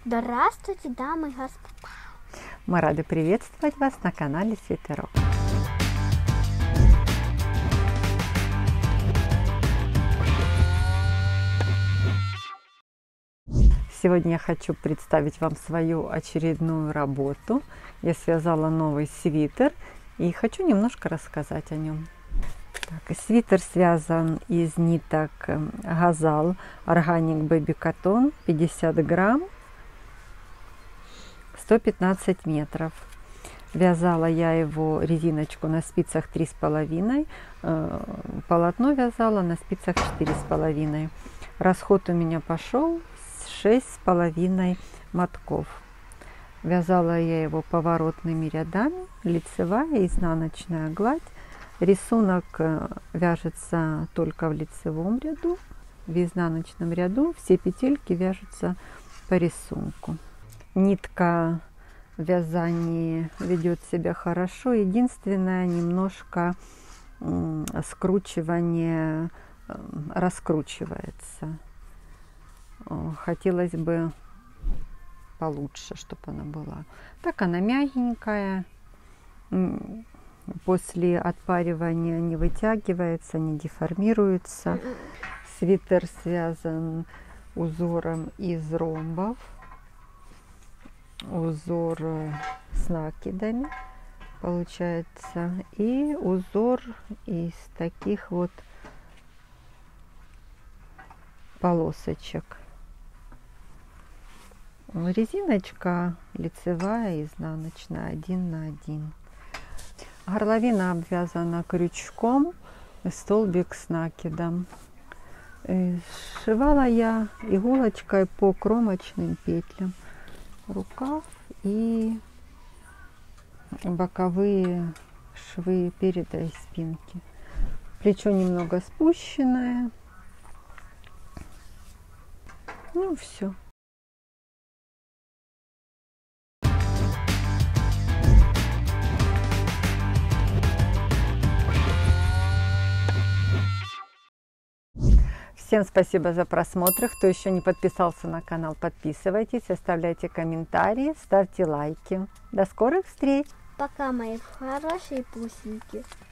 Здравствуйте, дамы и господа! Мы рады приветствовать вас на канале Свитерок. Сегодня я хочу представить вам свою очередную работу. Я связала новый свитер и хочу немножко рассказать о нем. Так, свитер связан из ниток Газал Organic Baby Cotton 50 грамм, 115 метров. Вязала я его резиночку на спицах 3,5, полотно вязала на спицах 4,5. Расход у меня пошел 6,5 мотков. Вязала я его поворотными рядами, лицевая и изнаночная гладь. Рисунок вяжется только в лицевом ряду, в изнаночном ряду все петельки вяжутся по рисунку. Нитка в вязании ведет себя хорошо. Единственное, немножко скручивание раскручивается. Хотелось бы получше, чтобы она была. Так она мягенькая. После отпаривания не вытягивается, не деформируется. Свитер связан узором из ромбов. Узор с накидами получается, и узор из таких вот полосочек. Резиночка лицевая и изнаночная 1 на 1. Горловина обвязана крючком, столбик с накидом. Сшивала я иголочкой по кромочным петлям. Рукав и боковые швы переда и спинки. Плечо немного спущенное. Ну все. Всем спасибо за просмотр. Кто еще не подписался на канал, подписывайтесь, оставляйте комментарии, ставьте лайки. До скорых встреч! Пока, мои хорошие пусеньки!